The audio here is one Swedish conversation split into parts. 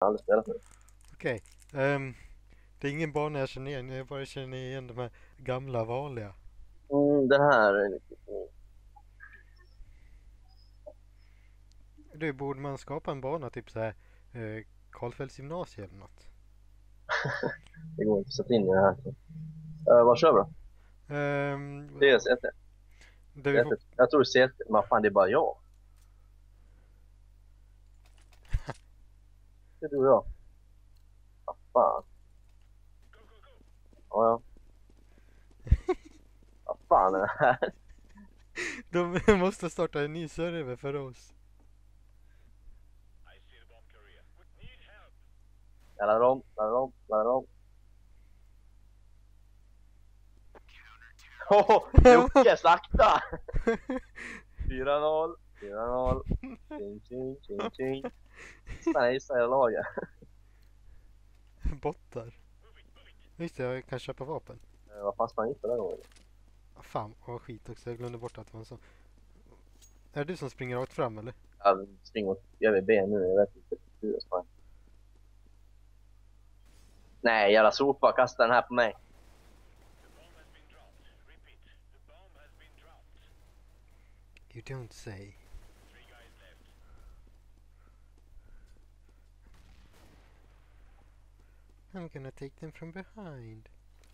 aldrig spelat nu. Okej. Det är ingen bana jag känner igen. Jag bara känner igen de här gamla vanliga. Den här är lite... Du, borde man skapa en bana typ så här Karlfeldts gymnasium eller något? Det går inte att sätta in i det här. Vad kör vi då? Det är Ja, CT. där vi får... Jag tror CT, men fan det är bara jag. Det är du och jag. Fan. Ja, ja. Vad fan är det här? De måste starta en ny server för oss. Laddar om, laddar om, laddar om. Jocke, sakta! 4-0, 4-0. Ching, ching, ching, ching. Nej, säger laget. Bottar. Just det, jag kan köpa vapen. Vad fan sprang inte den gången? Ah, fan, vad skit också. Jag glömde bort att det var en sån. Är det du som springer rakt fram eller? Jag springer åt GVB nu, jag vet inte hur jag sprang. Nej, jävla sopa, kasta den här på mig. You don't say. I'm gonna take them from behind.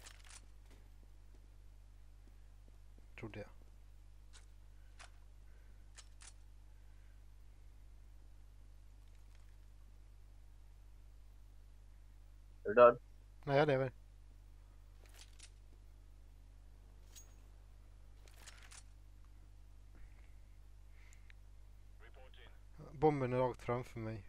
Trodde jag. Är du död? Nej, jag lever. Bomben är rakt framför mig.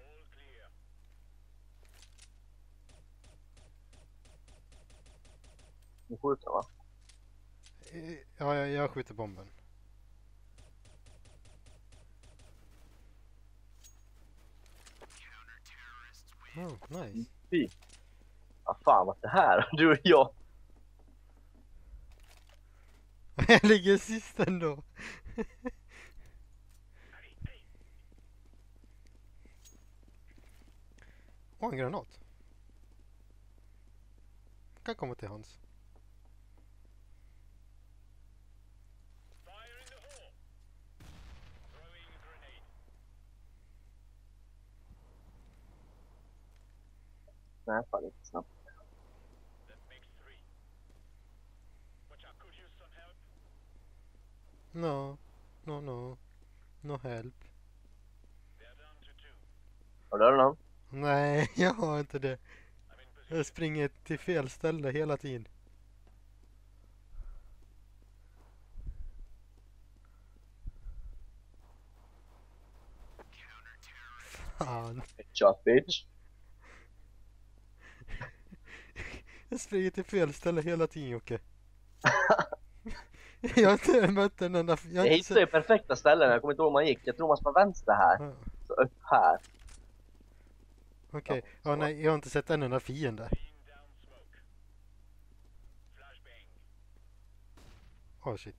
Du skjuter va? Ja, jag skjuter bomben. Oh, nice. Fy. Vad fan var det här? Du och jag. Jag ligger sist ändå. Åh, en granat. Kan komma till Hans. Nej, fan inte snabbt. No, no, no. No help. Har du dödat någon? Nej, jag har inte det. Jag springer till fel ställe hela tiden. Fan. Shot bitch. Jag springer till fel ställe hela tiden, Jocke. Jag har inte mött en enda... Jag har Jag inte hittade ju perfekta ställen, jag kommer inte ihåg man gick. Jag tror man ska vara vänster här. Ja, Så upp här. okej. Ja, Ja, nej, jag har inte sett en enda fiende. Åh, shit.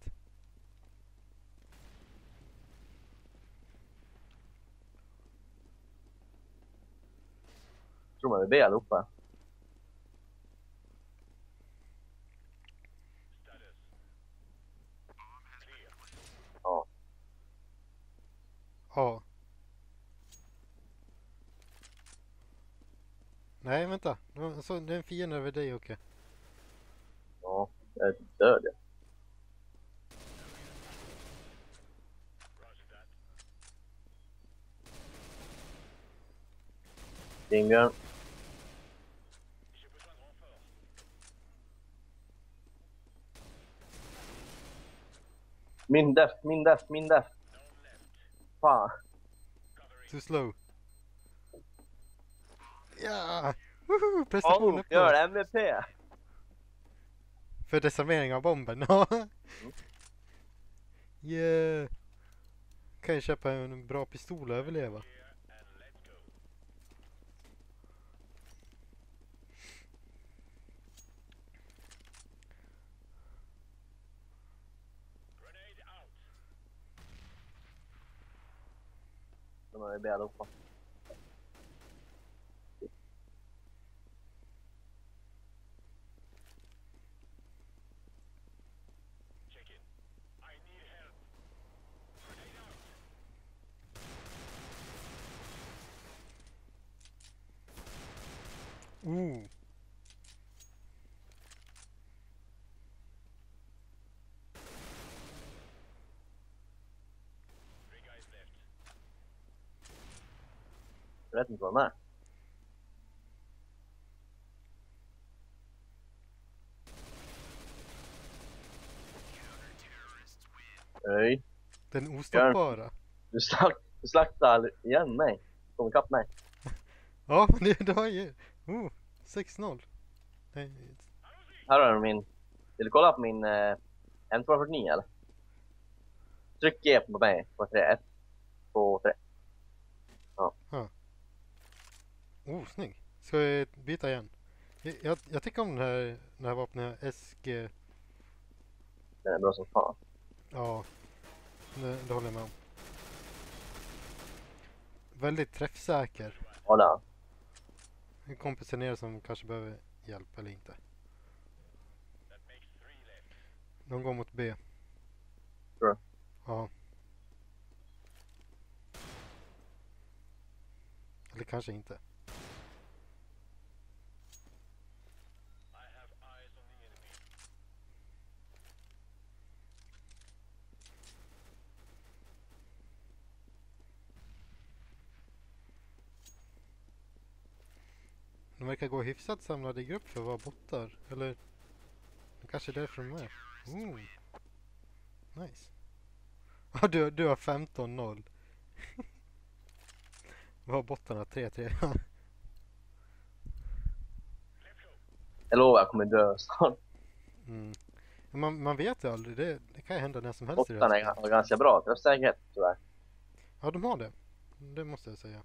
tror man är B allihopa. Ja. Ja. Nej, vänta. Det är en fiende över dig, Jocke. Ja, jag är död jag. Inbjörn. Min def. Fan. Too slow. Ja! Woho! Prestation Oh, uppnådd. gör MVP. För desarmering av bomben. Ja. Yeah. Kan jag köpa en bra pistol och överleva? De är B allihopa. Ooh. Jag vet inte vad de är. Nej. Den ostoppbara. Du slaktar igen mig. Kom ikapp mig. Ja, det var ju... 6-0. Nej. Här har du min... Vill du kolla på min M249 eller? Tryck G på mig på 3. 1, 2, 3. Ja. Snygg. Ska vi byta igen? Jag tycker om den här vapnet SG. Den är bra som fan. Ja, det håller jag med om. Väldigt träffsäker. Ja, där. En kompis ner som kanske behöver hjälp eller inte. De går mot B. Tror du? Ja. Eller kanske inte. De verkar gå hyfsat samlade i grupp för att vara bottar. Eller det kanske är därför de är. Nice. Ja, du har 15-0. Vad har bottarna? 3-3. Jag lovar, jag kommer dö snart. Man vet ju aldrig. Det kan ju hända när som helst. Bottarna har ganska bra träffsäkerhet, tyvärr. Ja, de har det. Det måste jag säga.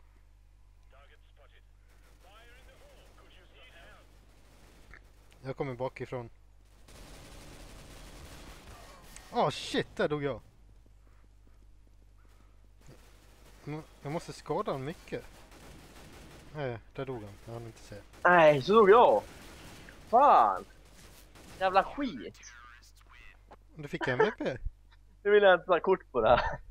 Jag kommer bakifrån. Shit, där dog jag. Jag måste skada honom mycket. Nej, där dog han. Jag hann inte se. Nej, så dog jag. Fan. Jävla skit. Du fick MVP. Nu vill jag inte ta kort på det här.